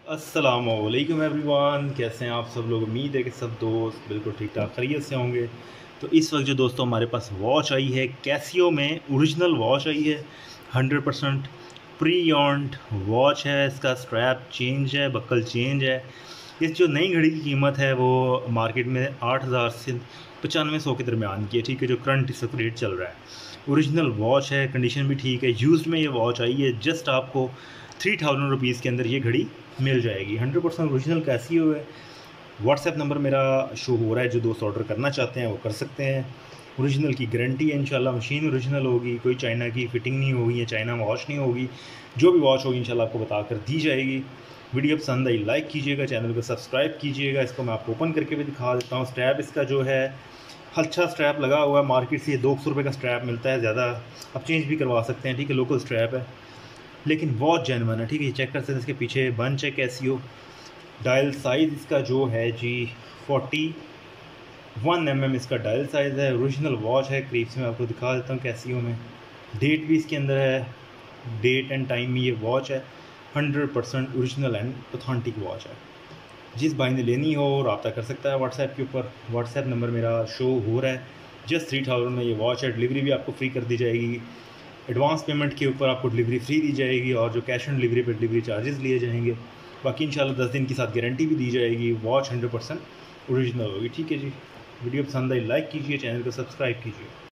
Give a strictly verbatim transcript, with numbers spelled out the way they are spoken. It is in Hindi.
अस्सलामुअलैकुम एवरीवन, कैसे हैं आप सब लोग। उम्मीद है कि सब दोस्त बिल्कुल ठीक ठाक खैरियत से होंगे। तो इस वक्त जो दोस्तों हमारे पास वॉच आई है, कैसियो में ओरिजिनल वॉच आई है। Hundred percent pre owned watch है। इसका स्ट्रैप चेंज है, बक्कल चेंज है। इस जो नई घड़ी की कीमत है वो मार्केट में आठ हज़ार से पचानवे सौ के दरमियान की है। ठीक है, जो करंट इस वक्त रेट चल रहा है। ओरिजिनल वॉच है, कंडीशन भी ठीक है। यूज्ड में ये वॉच आई है। जस्ट आपको थ्री थाउजेंड रुपीज़ के अंदर ये घड़ी मिल जाएगी। हंड्रेड परसेंट ओरिजिनल कैसियो है। व्हाट्सएप नंबर मेरा शो हो रहा है, जो दोस्त ऑर्डर करना चाहते हैं वो कर सकते हैं। ओरिजिनल की गारंटी है इंशाल्लाह। मशीन ओरिजिनल होगी, कोई चाइना की फ़िटिंग नहीं होगी या चाइना वॉच नहीं होगी। जो भी वॉच होगी इंशाल्लाह आपको बताकर दी जाएगी। वीडियो पसंद आई लाइक कीजिएगा, चैनल को सब्सक्राइब कीजिएगा। इसको मैं आपको ओपन करके भी दिखा देता हूँ। स्ट्रैप इसका जो है अच्छा स्ट्रैप लगा हुआ है। मार्केट से ये दो सौ रुपये का स्ट्रैप मिलता है, ज़्यादा आप चेंज भी करवा सकते हैं। ठीक है, लोकल स्ट्रैप है लेकिन बहुत जेन्युइन है। ठीक है, चेक कर सकते हैं। इसके पीछे बंच है कैसियो। डायल साइज़ इसका जो है जी फोर्टी वन एम एम इसका डायल साइज़ है। ओरिजिनल वॉच है। करीब से मैं आपको दिखा देता हूँ कैसियो में। डेट भी इसके अंदर है, डेट एंड टाइम में ये वॉच है। Hundred percent original and authentic watch है। जिस भाई ने लेनी हो रब्ता कर सकता है व्हाट्सएप के ऊपर। व्हाट्सएप नंबर मेरा शो हो रहा है। जस्ट थ्री थाउजेंड में ये वॉच है। डिलीवरी भी आपको फ्री कर दी जाएगी। एडवांस पेमेंट के ऊपर आपको डिलीवरी फ्री दी जाएगी और जो कैश ऑन डिलीवरी पर डिलीवरी चार्जेस लिए जाएंगे। बाकी इंशाल्लाह दस दिन के साथ गारंटी भी दी जाएगी। वॉच हंड्रेड परसेंट ओरिजिनल होगी। ठीक है जी, वीडियो पसंद आई लाइक कीजिए, चैनल को सब्सक्राइब कीजिए।